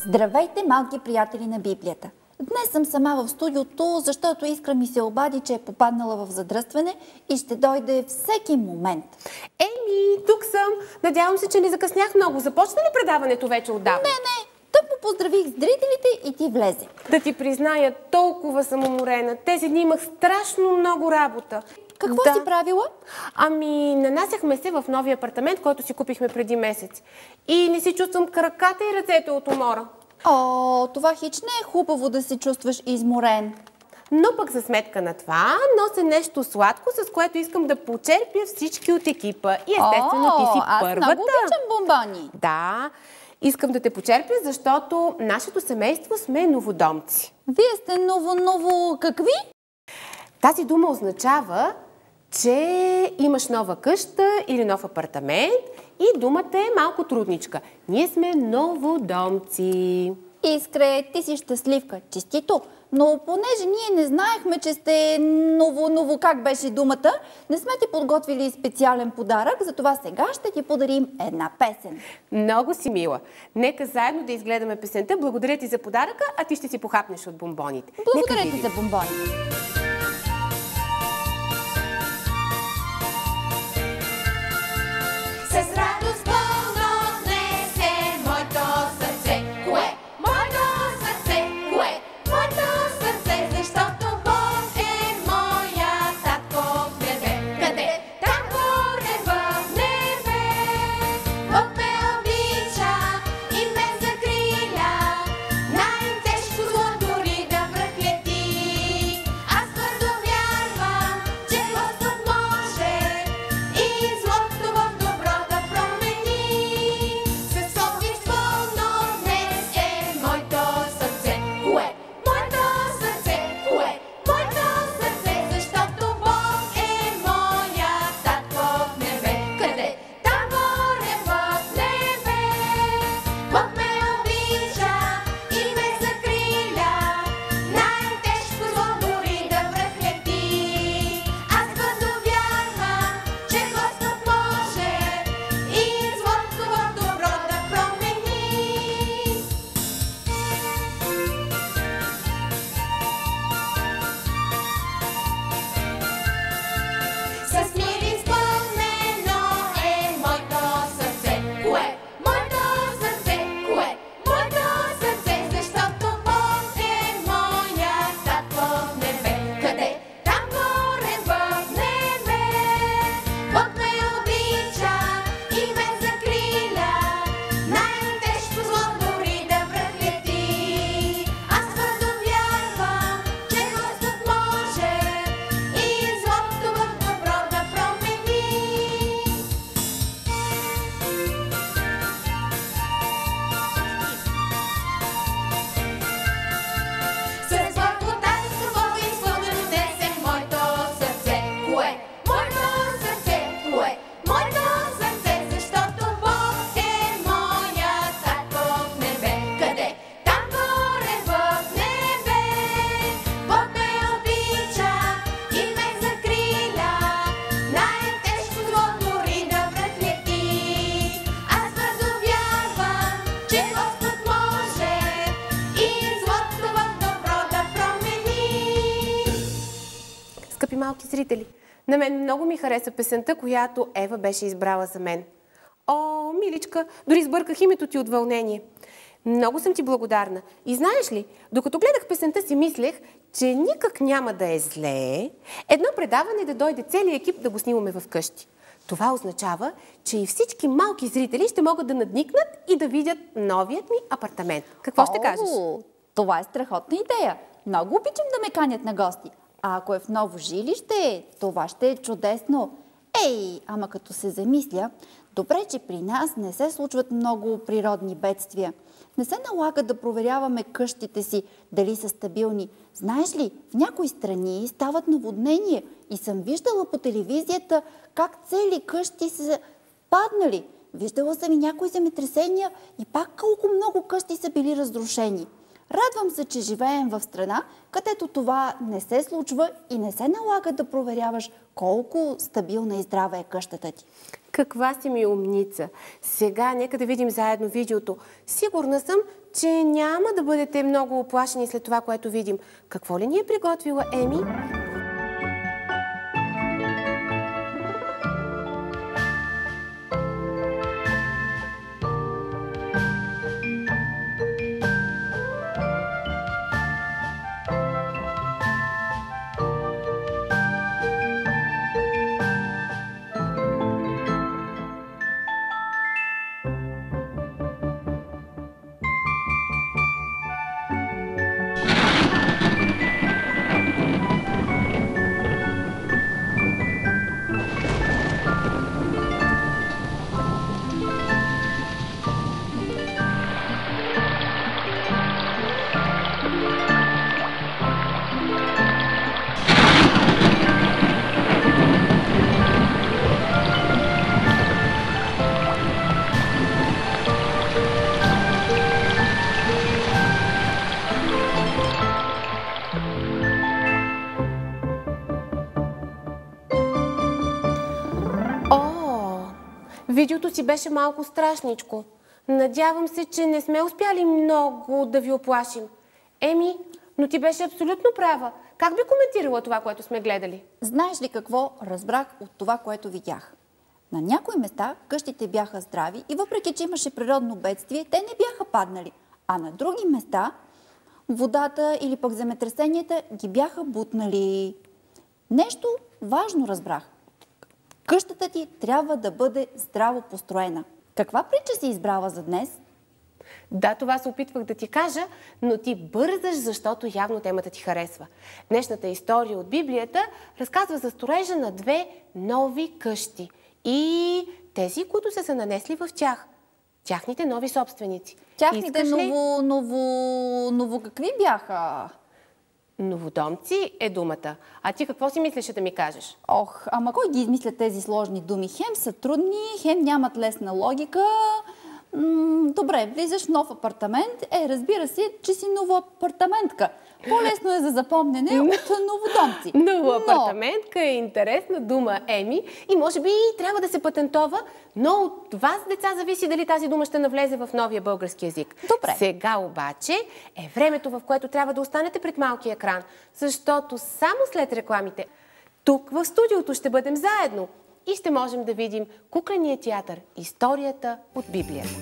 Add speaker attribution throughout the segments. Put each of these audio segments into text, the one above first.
Speaker 1: Здравейте, малки приятели на Библията! Днес съм сама в студиото, защото Искра ми се обади, че е попаднала в задръстване и ще дойде всеки момент.
Speaker 2: Еми, тук съм. Надявам се, че не закъснях много. Започна ли предаването вече отдавна?
Speaker 1: Не. Тъпо поздравих зрителите и ти влезе.
Speaker 2: Да ти призная, толкова съм уморена. Тези дни имах страшно много работа.
Speaker 1: Какво си правила?
Speaker 2: Ами, нанасяхме се в новия апартамент, който си купихме преди месец. И не си чувствам краката и ръцете от умора.
Speaker 1: О, това хич не е хубаво да се чувстваш изморен.
Speaker 2: Но пък за сметка на това нося нещо сладко, с което искам да почерпя всички от екипа. И естествено ти си първата.
Speaker 1: Аз много обичам бомбони.
Speaker 2: Да, искам да те почерпя, защото нашето семейство сме новодомци.
Speaker 1: Вие сте ново... какви?
Speaker 2: Тази дума означава, че имаш нова къща или нов апартамент и думата е малко трудничка. Ние сме новодомци.
Speaker 1: Искре, ти си щастливка, честито, но понеже ние не знаехме, че сте как беше думата, не сме ти подготвили специален подарък, затова сега ще ти подарим една песен.
Speaker 2: Много си мила. Нека заедно да изгледаме песента. Благодаря ти за подаръка, а ти ще си похапнеш от бомбоните.
Speaker 1: Благодаря ти за бомбоните.
Speaker 2: Скъпи малки зрители, на мен много ми хареса песента, която Ева беше избрала за мен. О, миличка, дори сбърках името ти от вълнение. Много съм ти благодарна. И знаеш ли, докато гледах песента си мислех, че никак няма да е зле едно предаване да дойде целият екип да го снимаме вкъщи. Това означава, че и всички малки зрители ще могат да надникнат и да видят новият ми апартамент. Какво ще кажеш?
Speaker 1: Това е страхотна идея. Много обичам да ме канят на гости. А ако е в ново жилище, това ще е чудесно. Ей, ама като се замисля, добре, че при нас не се случват много природни бедствия. Не се налага да проверяваме къщите си, дали са стабилни. Знаеш ли, в някои страни стават наводнения и съм виждала по телевизията как цели къщи са паднали. Виждала съм и някои земетресения и пак колко много къщи са били разрушени. Радвам се, че живеем в страна, където това не се случва и не се налага да проверяваш колко стабилна и здрава е къщата ти.
Speaker 2: Каква си ми умница! Сега нека да видим заедно видеото. Сигурна съм, че няма да бъдете много оплашени след това, което видим. Какво ли ни е приготвила Еми? Видеото си беше малко страшничко. Надявам се, че не сме успяли много да ви оплашим. Еми, но ти беше абсолютно права. Как би коментирала това, което сме гледали?
Speaker 1: Знаеш ли какво разбрах от това, което видях? На някои места къщите бяха здрави и въпреки, че имаше природно бедствие, те не бяха паднали. А на други места водата или пък земетресенията ги бяха бутнали. Нещо важно разбрах. Къщата ти трябва да бъде здраво построена. Каква притча си избрала за днес?
Speaker 2: Да, това се опитвах да ти кажа, но ти бързаш, защото явно темата ти харесва. Днешната история от Библията разказва за строежа на две нови къщи и тези, които са се нанесли в тях. Тяхните нови собственици.
Speaker 1: Тяхните ново какви бяха?
Speaker 2: Новодомци е думата. А ти какво си мислеше да ми кажеш?
Speaker 1: Ох, ама кой ги измисля тези сложни думи? Хем са трудни, хем нямат лесна логика. Добре, влизаш в нов апартамент. Разбира се, че си новоапартаментка. По-лесно е за запомнене от новодомци.
Speaker 2: Новоапартаментка е интересна дума, Еми, и може би трябва да се патентова, но от вас, деца, зависи дали тази дума ще навлезе в новия български език.
Speaker 1: Добре.
Speaker 2: Сега обаче е времето, в което трябва да останете пред малкия екран, защото само след рекламите тук в студиото ще бъдем заедно и ще можем да видим кукления театър, историята от Библията.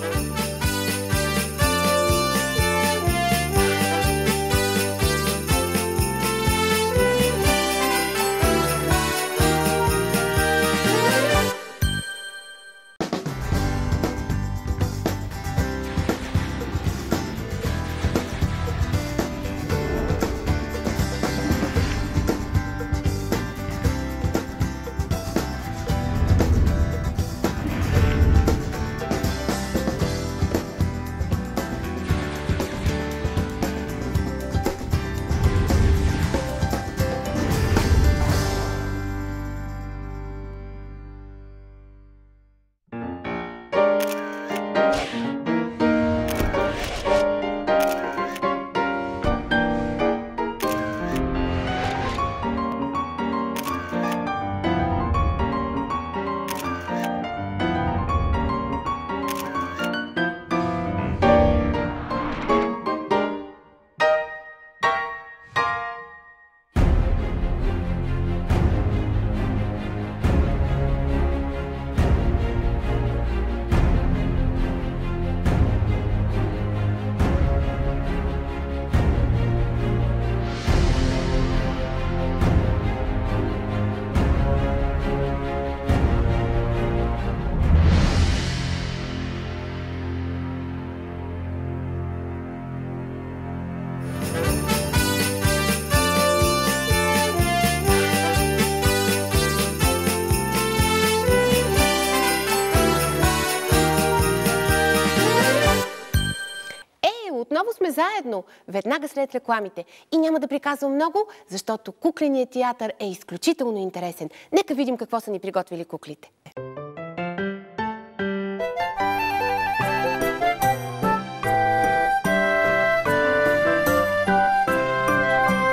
Speaker 2: Отново сме заедно, веднага след рекламите. И няма да приказвам много, защото кукленият театър е изключително интересен. Нека видим какво са ни приготвили куклите.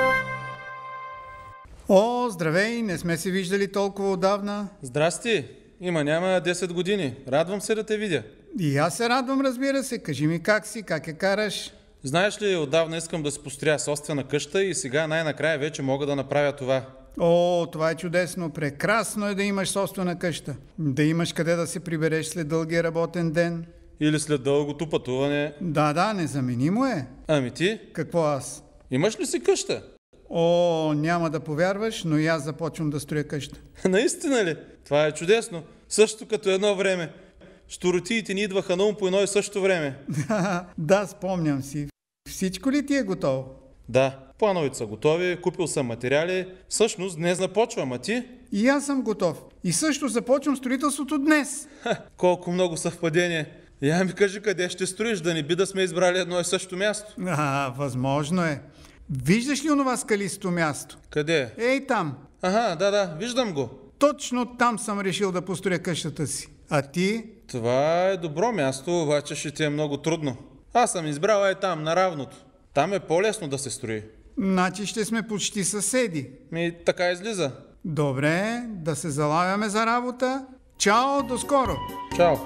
Speaker 3: О, здравей! Не сме се виждали толкова отдавна.
Speaker 4: Здрасти!
Speaker 3: Има няма 10 години. Радвам се да те видя.
Speaker 4: И аз се радвам, разбира се. Кажи ми как си, как я караш?
Speaker 3: Знаеш ли, отдавна искам да си построя собствена къща и сега най-накрая вече мога да направя това.
Speaker 4: О, това е чудесно. Прекрасно е да имаш собствена къща. Да имаш къде да се прибереш след дългия работен ден.
Speaker 3: Или след дългото пътуване.
Speaker 4: Да, незаменимо е.
Speaker 3: Ами ти?
Speaker 4: Какво аз?
Speaker 3: Имаш ли си къща?
Speaker 4: О, няма да повярваш, но и аз започвам да строя къща.
Speaker 3: Наистина ли? Това е чудесно. Също като едно време. Щуротиите ни идваха на ум по едно и също време.
Speaker 4: Да, спомням си. Всичко ли ти е готово?
Speaker 3: Да, плановете са готови, купил съм материали. Всъщност днес започвам, а ти?
Speaker 4: И аз съм готов. И също започвам строителството днес.
Speaker 3: Колко много съвпадение. Я ми кажи къде ще строиш, да не би да сме избрали едно и също място.
Speaker 4: Възможно е. Виждаш ли онова скалисто място?
Speaker 3: Къде?
Speaker 4: Ей там.
Speaker 3: Ага, да, виждам го.
Speaker 4: Точно там съм решил да построя къщата си. А ти?
Speaker 3: Това е добро място, обаче ще ти е много трудно. Аз съм избрал там, на равното. Там е по-лесно да се строи.
Speaker 4: Значи ще сме почти съседи.
Speaker 3: Така излиза.
Speaker 4: Добре, да се залавяме за работа. Чао, до скоро!
Speaker 3: Чао!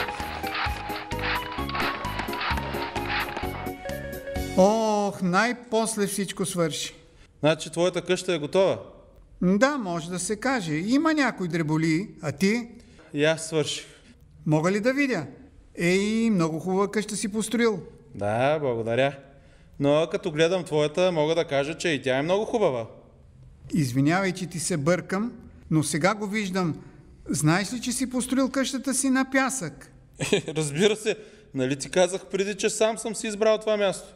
Speaker 4: Ох, най-после всичко свърши.
Speaker 3: Значи твоята къща е готова?
Speaker 4: Да, може да се каже. Има някой дреболии, а ти?
Speaker 3: И аз свърших.
Speaker 4: Мога ли да видя? Ей, много хубава къща си построил.
Speaker 3: Да, благодаря. Но като гледам твоята, мога да кажа, че и тя е много хубава.
Speaker 4: Извинявай, че ти се бъркам, но сега го виждам. Знаеш ли, че си построил къщата си на пясък?
Speaker 3: Разбира се. Нали ти казах преди, че сам съм си избрал това място?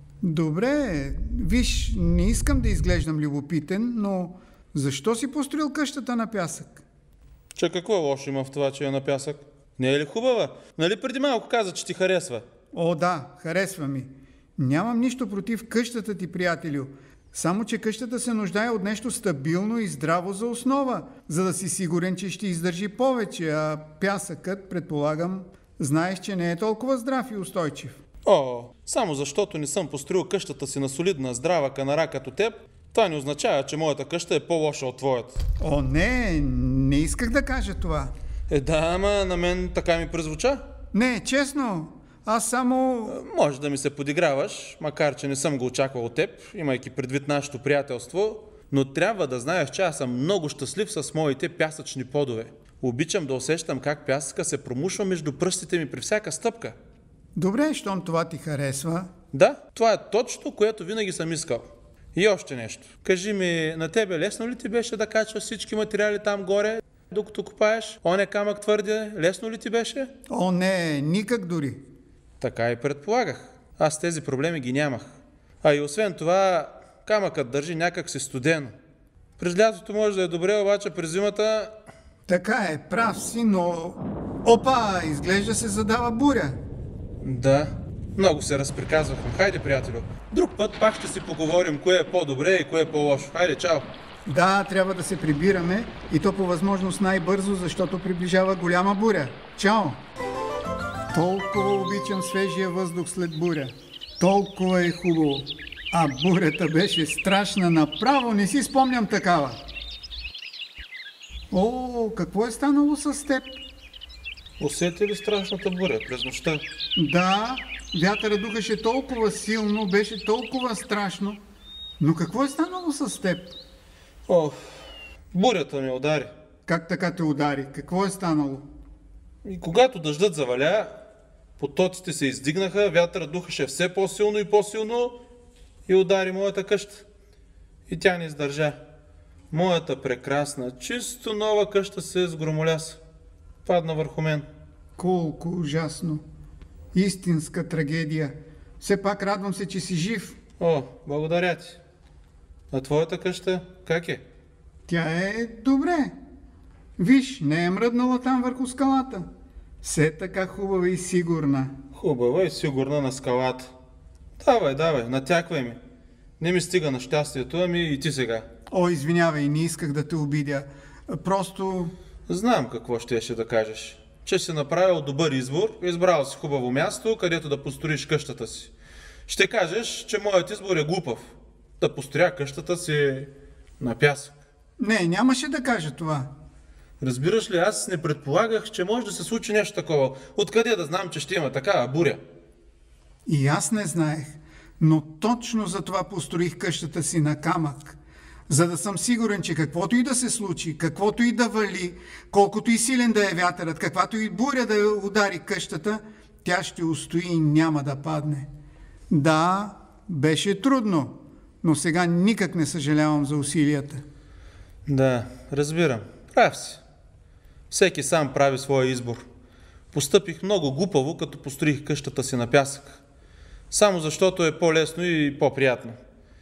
Speaker 4: Добре, виж, не искам да изглеждам любопитен, но защо си построил къщата на пясък?
Speaker 3: Че какво лошо има в това, че е на пясък? Не е ли хубава? Нали преди малко каза, че ти харесва?
Speaker 4: О, да, харесва ми. Нямам нищо против къщата ти, приятелю. Само, че къщата се нуждае от нещо стабилно и здраво за основа, за да си сигурен, че ще издържи повече, а пясъкът, предполагам, знаеш, че не е толкова здрав и устойчив.
Speaker 3: О, само защото не съм построил къщата си на солидна, здрава канара като теб, това не означава, че моята къща е по-лоша от твоята.
Speaker 4: О, не исках да кажа това.
Speaker 3: Да, ама на мен така ми презвуча.
Speaker 4: Не, честно, аз само...
Speaker 3: Може да ми се подиграваш, макар че не съм го очаквал от теб, имайки предвид нашето приятелство, но трябва да знаеш, че аз съм много щастлив с моите пясъчни подове. Обичам да усещам как пясъка се промушва между пръстите ми при всяка стъпка.
Speaker 4: Добре, щом това ти харесва.
Speaker 3: Да, това е точно, което винаги съм искал. И още нещо. Кажи ми, на тебе лесно ли ти беше да качваш всички материали там горе, докато копаеш? Оня камък твърде, лесно ли ти беше?
Speaker 4: О, не, никак дори.
Speaker 3: Така и предполагах. Аз тези проблеми ги нямах. А и освен това, камъкът държи някак си студено. През лятото може да е добре, обаче през зимата...
Speaker 4: Така е, прав си, но... Опа, изглежда се задава буря.
Speaker 3: Да, много се разприказвахме. Хайде, приятелю. Друг път пак ще си поговорим кое е по-добре и кое е по-лошо. Хайде, чао!
Speaker 4: Да, трябва да се прибираме и то по възможност най-бързо, защото приближава голяма буря. Чао! Толкова обичам свежия въздух след буря. Толкова е хубаво. А бурята беше страшна, направо не си спомням такава. О, какво е станало с теб?
Speaker 3: Усети ли страшната буря през нощта?
Speaker 4: Да, вятъра духаше толкова силно, беше толкова страшно. Но какво е станало с теб?
Speaker 3: О, бурята ме удари.
Speaker 4: Как така те удари? Какво е станало?
Speaker 3: И когато дъждът заваля, потоците се издигнаха, вятъра духаше все по-силно и по-силно и удари моята къща. И тя не издържа. Моята прекрасна, чисто нова къща се сгромоляса. Падна върху мен.
Speaker 4: Колко ужасно. Истинска трагедия. Все пак радвам се, че си жив.
Speaker 3: О, благодаря ти. А твоята къща как е?
Speaker 4: Тя е добре. Виж, не е мръднала там върху скалата. Все така хубава и сигурна.
Speaker 3: Хубава и сигурна на скалата. Давай, натяквай ми. Не ми стига на щастието, ами и ти сега.
Speaker 4: О, извинявай, не исках да те обидя. Просто...
Speaker 3: Знам какво щеше да кажеш. Че си направил добър избор, избрал си хубаво място, където да построиш къщата си. Ще кажеш, че моят избор е глупав. Да построя къщата си на пясък.
Speaker 4: Не, нямаше да кажа това.
Speaker 3: Разбираш ли, аз не предполагах, че може да се случи нещо такова. Откъде да знам, че ще има такава буря?
Speaker 4: И аз не знаех, но точно за това построих къщата си на камък, за да съм сигурен, че каквото и да се случи, каквото и да вали, колкото и силен да е вятърът, каквато и буря да удари къщата, тя ще устои и няма да падне. Да, беше трудно, но сега никак не съжалявам за усилията.
Speaker 3: Да, разбирам. Прав си. Всеки сам прави своя избор. Постъпих много глупаво, като построих къщата си на пясък. Само защото е по-лесно и по-приятно.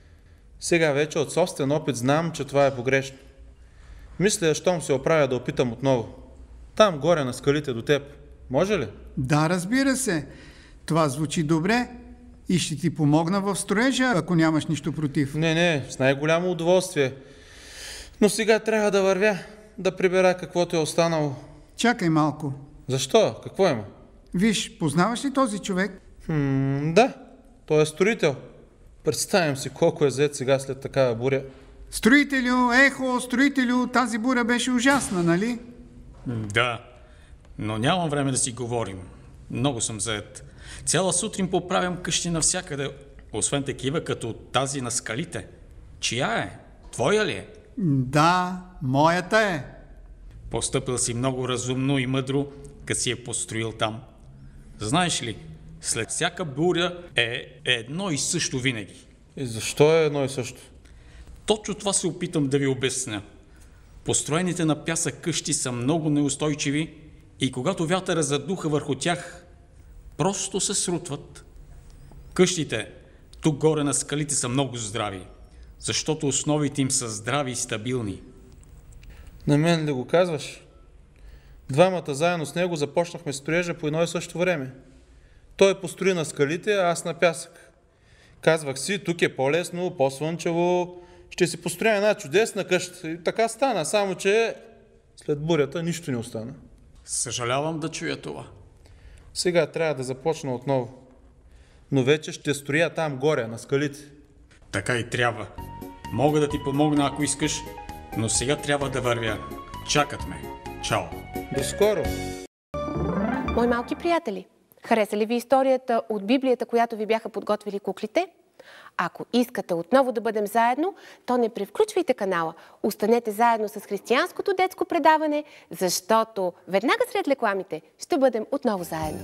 Speaker 3: Сега вече от собствен опит знам, че това е погрешно. Мисля, щом се оправя да опитам отново. Там горе на скалите до теб. Може ли?
Speaker 4: Да, разбира се. Това звучи добре и ще ти помогна в строежа, ако нямаш нищо против.
Speaker 3: Не, с най-голямо удоволствие. Но сега трябва да вървя, да прибера каквото е останало.
Speaker 4: Чакай малко.
Speaker 3: Защо? Какво има?
Speaker 4: Виж, познаваш ли този човек?
Speaker 3: Да, той е строител. Представям си колко е зает сега след такава буря.
Speaker 4: Строителю, строителю, тази буря беше ужасна, нали?
Speaker 5: Да, но нямам време да си говорим. Много съм зает. Цяла сутрин поправям къщи навсякъде, освен такива като тази на скалите. Чия е? Твоя ли е?
Speaker 4: Да, моята е.
Speaker 5: Постъпил си много разумно и мъдро, като си е построил там. Знаеш ли, след всяка буря е едно и също винаги.
Speaker 3: И защо е едно и също?
Speaker 5: Точно това се опитам да ви обясня. Построените на пясък къщи са много неустойчиви и когато вятъра задуха върху тях, просто се срутват. Къщите тук горе на скалите са много здрави, защото основите им са здрави и стабилни.
Speaker 3: На мен ли го казваш? Двамата заедно с него започнахме строежа по едно и също време. Той построи на скалите, а аз на пясък. Казвах си, тук е по-лесно, по-слънчево, ще си построя една чудесна къща. И така стана, само че след бурята нищо не остана.
Speaker 5: Съжалявам да чуя това.
Speaker 3: Сега трябва да започна отново. Но вече ще строя там горе, на скалите.
Speaker 5: Така и трябва. Мога да ти помогна, ако искаш, но сега трябва да вървя. Чакат ме. Чао!
Speaker 3: До скоро!
Speaker 2: Мои малки приятели, хареса ли ви историята от Библията, която ви бяха подготвили куклите? Ако искате отново да бъдем заедно, то не превключвайте канала. Останете заедно с християнското детско предаване, защото веднага след рекламите ще бъдем отново заедно.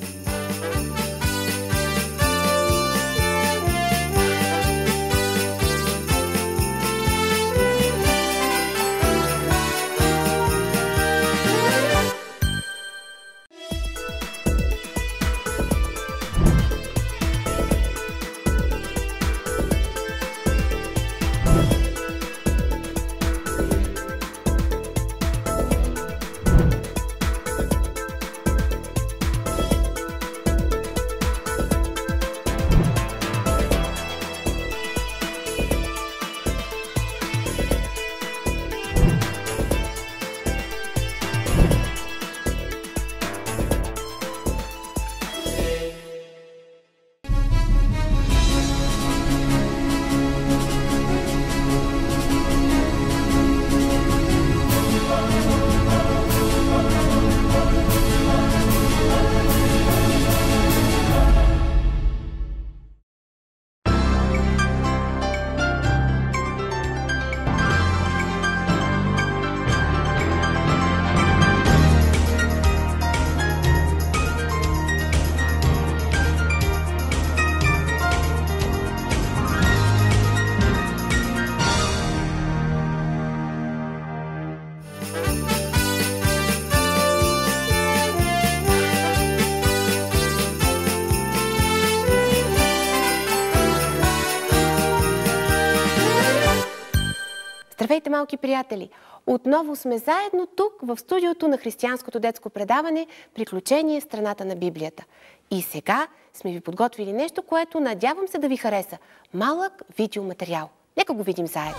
Speaker 2: Здравейте, малки приятели! Отново сме заедно тук в студиото на християнското детско предаване "Приключение в страната на Библията". И сега сме ви подготвили нещо, което надявам се да ви хареса. Малък видеоматериал. Нека го видим заедно.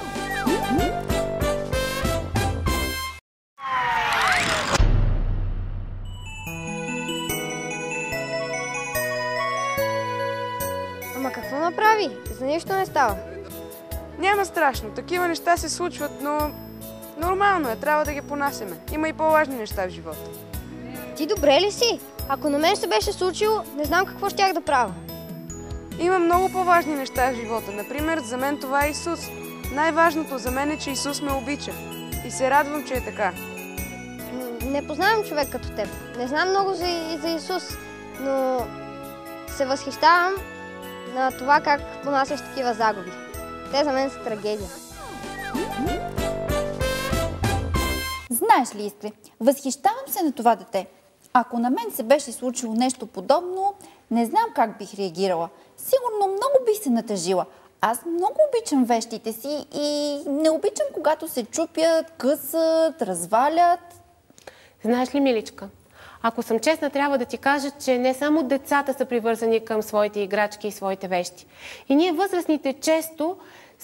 Speaker 6: Ама какво направи? За нищо не става.
Speaker 7: Няма страшно. Такива неща се случват, но Нормално е, трябва да ги понасяме. Има и по-важни неща в живота.
Speaker 6: Ти добре ли си? Ако на мен се беше случило, не знам какво щях да правя.
Speaker 7: Има много по-важни неща в живота. Например, за мен това е Исус. Най-важното за мен е, че Исус ме обича. И се радвам, че е така.
Speaker 6: Не познавам човек като теб. Не знам много за Исус, но се възхищавам на това как понасяш такива загуби. Те за мен са трагедия.
Speaker 1: Знаеш ли, Искри, възхищавам се на това дете. Ако на мен се беше случило нещо подобно, не знам как бих реагирала. Сигурно много бих се натъжила. Аз много обичам вещите си и не обичам, когато се чупят, късат, развалят.
Speaker 2: Знаеш ли, миличка, ако съм честна, трябва да ти кажа, че не само децата са привързани към своите играчки и своите вещи. И ние, възрастните, често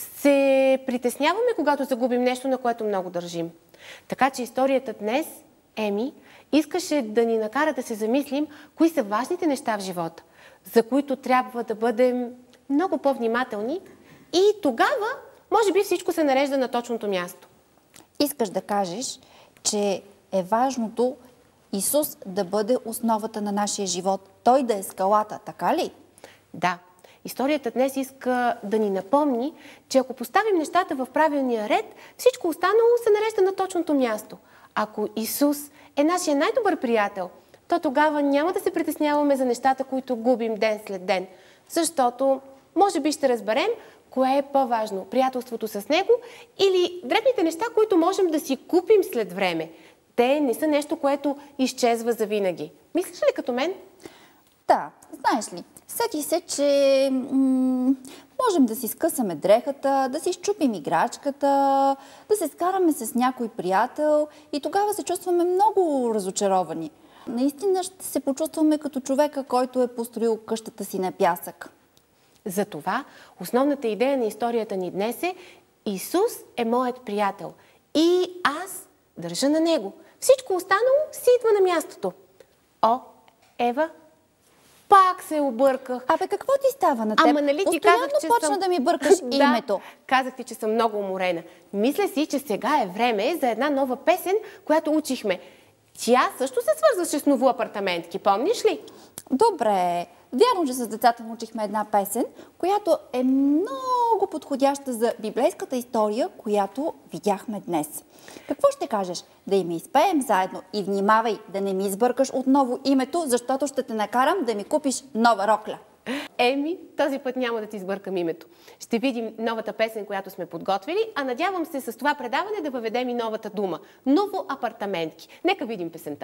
Speaker 2: се притесняваме, когато загубим нещо, на което много държим. Така че историята днес, Еми, искаше да ни накара да се замислим кои са важните неща в живота, за които трябва да бъдем много по-внимателни и тогава, може би, всичко се нарежда на точното място.
Speaker 1: Искаш да кажеш, че е важното Исус да бъде основата на нашия живот. Той да е скалата, така ли?
Speaker 2: Да. Историята днес иска да ни напомни, че ако поставим нещата в правилния ред, всичко останало се нарежда на точното място. Ако Исус е нашия най-добър приятел, то тогава няма да се притесняваме за нещата, които губим ден след ден. Защото, може би ще разберем кое е по-важно – приятелството с Него или дребните неща, които можем да си купим след време. Те не са нещо, което изчезва завинаги. Мислиш ли като мен?
Speaker 1: Да, знаеш ли, сети се, че можем да си скъсаме дрехата, да си счупим играчката, да се скараме с някой приятел и тогава се чувстваме много разочаровани. Наистина ще се почувстваме като човека, който е построил къщата си на пясък.
Speaker 2: Затова основната идея на историята ни днес е: Исус е моят приятел и аз държа на Него. Всичко останало си идва на мястото. О, Ева, пак се обърках.
Speaker 1: Абе, какво ти става на теб?
Speaker 2: Ама нали ти
Speaker 1: постоянно
Speaker 2: казах, че
Speaker 1: почна да ми бъркаш името.
Speaker 2: Казах ти, че съм много уморена. Мисля си, че сега е време за една нова песен, която учихме. Тя също се свързваше с новоапартаментки, помниш ли?
Speaker 1: Добре. Вярно, че с децата му учихме една песен, която е много подходяща за библейската история, която видяхме днес. Какво ще кажеш? Да им изпеем заедно и внимавай да не ми избъркаш отново името, защото ще те накарам да ми купиш нова рокля.
Speaker 2: Еми, този път няма да ти сбъркам името. Ще видим новата песен, която сме подготвили, а надявам се с това предаване да въведем и новата дума – новоапартаментки. Нека видим песента.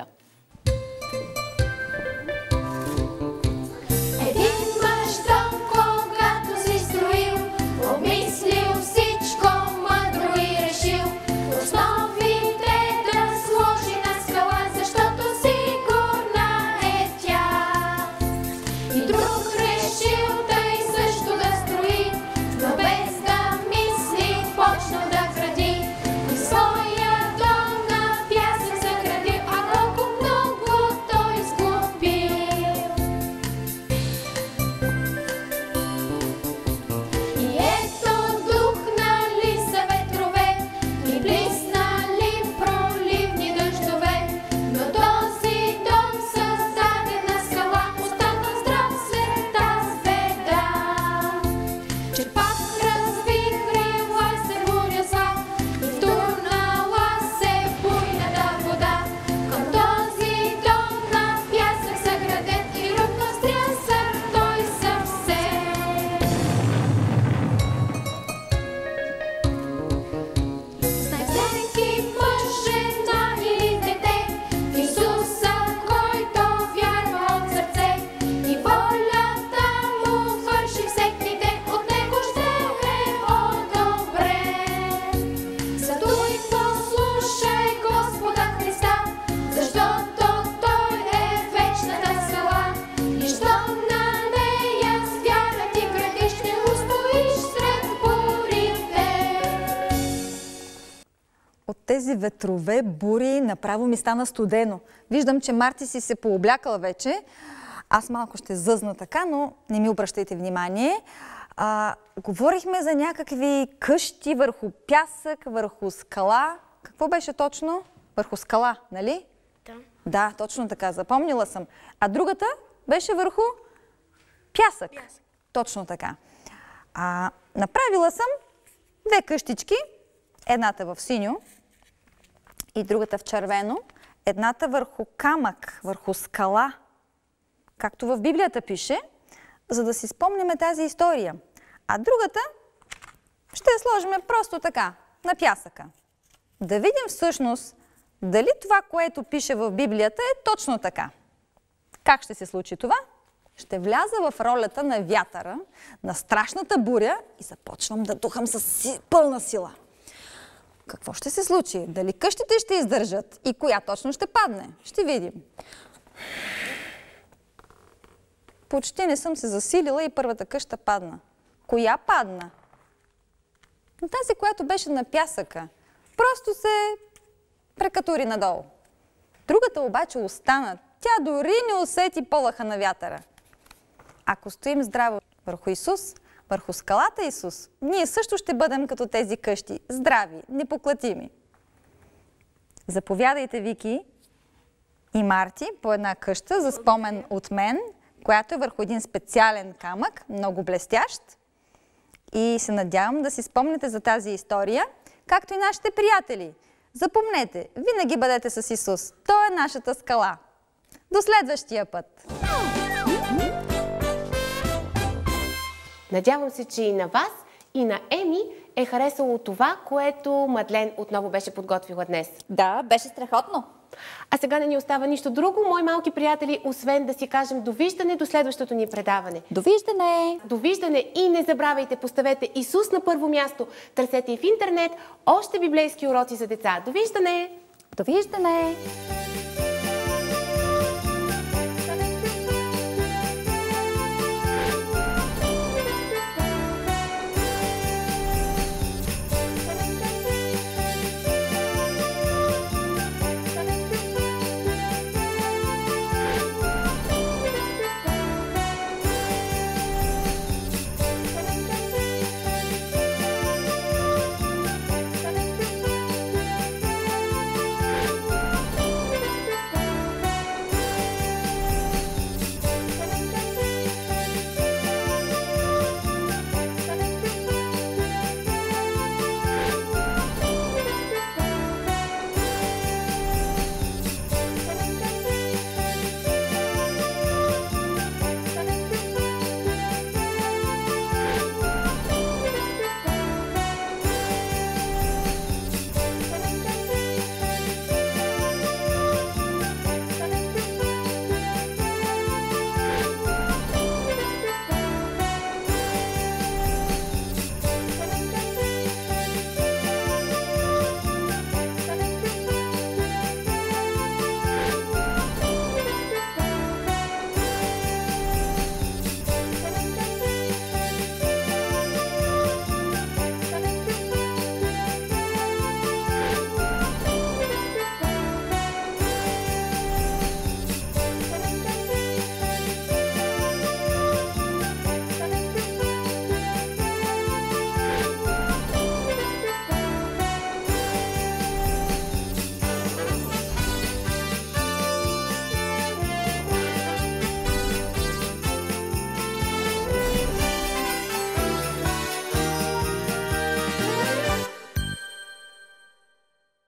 Speaker 8: Един мъж дом, когато си строил, обмислил всичко мъдро и решил основите да сложи на скала, защото сигурна е тя. И друг решил тъй също да строи, но без да мисли почнал да гради. И своя дом на пясък заградил, а колко много той изгубил. И ето духнали са ветрове и блиснали проливни дъждове, но този дом създаден на скала останал здрав след тази беда. Че пак развихрила се буря зла и втурнала се буйната вода към този дом на пясък съграден и рухнал с трясък той съвсем. Знай всеки мъж, жена или дете в Исуса, който вярва от сърце и волята му върши всеки ден, от него ще е по-добре. Зато и послушай Господа Христа, защото Той е вечната скала. И щом на нея с вяра ти градиш, не устоиш сред бурите.
Speaker 9: От тези ветрове, бури, направо ми стана студено. Виждам, че Марти си се пооблякала вече. Аз малко ще зъзна така, но не ми обръщайте внимание. Говорихме за някакви къщи върху пясък, върху скала. какво беше точно? Върху скала, нали?
Speaker 6: Да.
Speaker 9: Да, точно така, запомнила съм. А другата беше върху пясък. Точно така. Направила съм 2 къщички, едната в синьо и другата в червено, едната върху камък, върху скала, както в Библията пише, за да си спомняме тази история. А другата ще я сложим просто така, на пясъка. Да видим всъщност дали това, което пише в Библията, е точно така. Как ще се случи това? Ще вляза в ролята на вятъра, на страшната буря и започвам да духам с пълна сила. Какво ще се случи? Дали къщите ще издържат и коя точно ще падне? Ще видим. Почти не съм се засилила и първата къща падна. Коя падна? Тази, която беше на пясъка. Просто се прекатури надолу. Другата обаче остана. Тя дори не усети полъха на вятъра. Ако стоим здраво върху Исус, върху скалата Исус, ние също ще бъдем като тези къщи. Здрави, непоклатими. Заповядайте, Вики и Марти, по една къща за спомен от мен, която е върху един специален камък, много блестящ. И се надявам да си спомните за тази история, както и нашите приятели. Запомнете, винаги бъдете с Исус. Той е нашата скала. До следващия път!
Speaker 2: Надявам се, че и на вас, и на Еми е харесало това, което Мадлен отново беше подготвила днес.
Speaker 1: Да, беше страхотно.
Speaker 2: А сега не ни остава нищо друго, мои малки приятели, освен да си кажем довиждане до следващото ни предаване.
Speaker 1: Довиждане!
Speaker 2: Довиждане и не забравяйте, поставете Исус на първо място. Търсете и в интернет още библейски уроци за деца. Довиждане!
Speaker 1: Довиждане!